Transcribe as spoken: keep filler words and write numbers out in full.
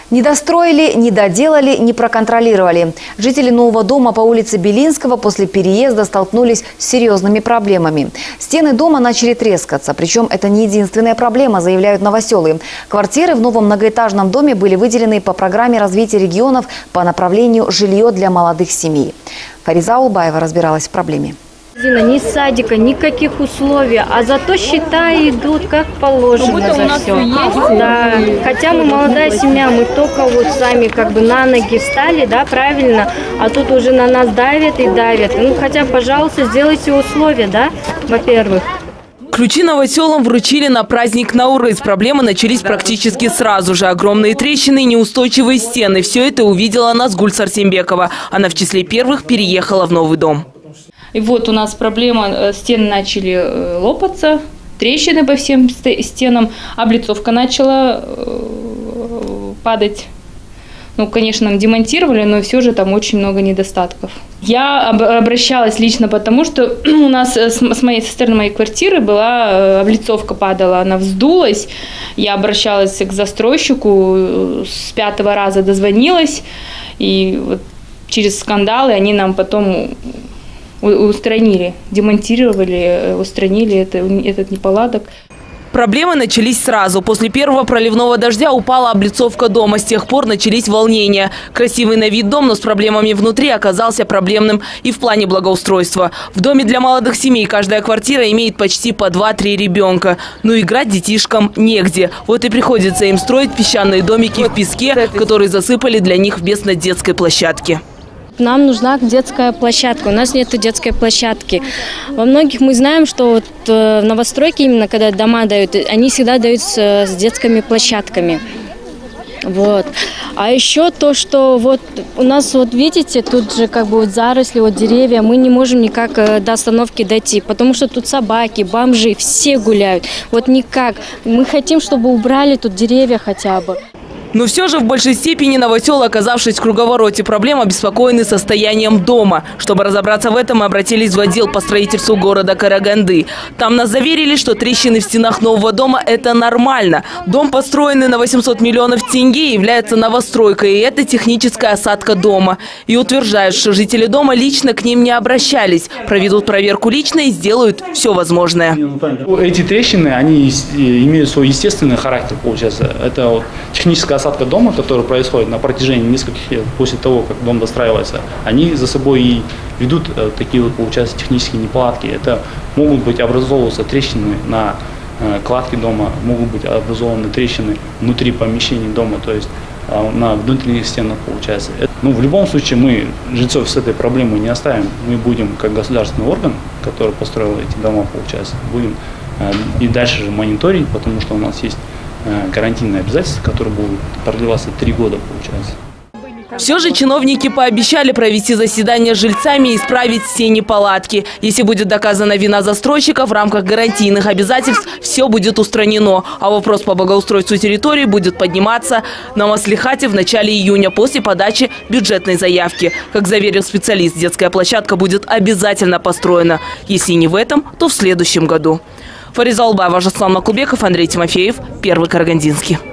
Не достроили, не доделали, не проконтролировали. Жители нового дома по улице Белинского после переезда столкнулись с серьезными проблемами. Стены дома начали трескаться. Причем это не единственная проблема, заявляют новоселы. Квартиры в новом многоэтажном доме были выделены по программе развития регионов по направлению «Жилье для молодых семей». Фариза Улбаева разбиралась в проблеме. Ни садика, никаких условий, а зато счета идут как положено за все. Да. Хотя мы молодая семья, мы только вот сами как бы на ноги встали, да, правильно, а тут уже на нас давят и давят. Ну хотя, пожалуйста, сделайте условия, да, во-первых. Ключи новоселам вручили на праздник Наурыз. Проблемы начались практически сразу же. Огромные трещины, неустойчивые стены. Все это увидела Назгуль Сарсембекова. Она в числе первых переехала в новый дом. И вот у нас проблема, стены начали лопаться, трещины по всем стенам, облицовка начала падать. Ну, конечно, нам демонтировали, но все же там очень много недостатков. Я обращалась лично потому, что у нас с моей со стороны моей квартиры была облицовка падала, она вздулась. Я обращалась к застройщику, с пятого раза дозвонилась, и вот через скандалы они нам потом устранили, демонтировали, устранили это, этот неполадок. Проблемы начались сразу. После первого проливного дождя упала облицовка дома. С тех пор начались волнения. Красивый на вид дом, но с проблемами внутри оказался проблемным и в плане благоустройства. В доме для молодых семей каждая квартира имеет почти по два-три ребенка. Но играть детишкам негде. Вот и приходится им строить песчаные домики в песке, которые засыпали для них вместо детской площадки. Нам нужна детская площадка. У нас нет детской площадки. Во многих мы знаем, что вот в новостройке, именно когда дома дают, они всегда дают с, с детскими площадками. Вот. А еще то, что вот у нас, вот видите, тут же как бы вот заросли, вот деревья, мы не можем никак до остановки дойти, потому что тут собаки, бомжи, все гуляют. Вот никак. Мы хотим, чтобы убрали тут деревья хотя бы. Но все же в большей степени новоселы, оказавшись в круговороте проблем, обеспокоены состоянием дома. Чтобы разобраться в этом, мы обратились в отдел по строительству города Караганды. Там нас заверили, что трещины в стенах нового дома – это нормально. Дом, построенный на восемьсот миллионов тенге, является новостройкой, и это техническая осадка дома. И утверждают, что жители дома лично к ним не обращались. Проведут проверку лично и сделают все возможное. Эти трещины, они имеют свой естественный характер, получается. Это вот техническая осадка дома, которая происходит на протяжении нескольких лет после того, как дом достраивается, они за собой и ведут э, такие вот, получается, технические неполадки. Это могут быть образовываться трещины на э, кладке дома, могут быть образованы трещины внутри помещений дома, то есть э, на внутренних стенах, получается. Это, ну, в любом случае мы жильцов с этой проблемой не оставим. Мы будем, как государственный орган, который построил эти дома, получается, будем э, и дальше же мониторить, потому что у нас есть карантинные обязательства, которые будут продлеваться три года, получается. Все же чиновники пообещали провести заседание с жильцами и исправить все неполадки. Если будет доказана вина застройщика, в рамках гарантийных обязательств все будет устранено. А вопрос по благоустройству территории будет подниматься на маслихате в начале июня после подачи бюджетной заявки. Как заверил специалист, детская площадка будет обязательно построена. Если не в этом, то в следующем году. Фариза Улбаева, Жаслан Макулбеков, Андрей Тимофеев, Первый Карагандинский.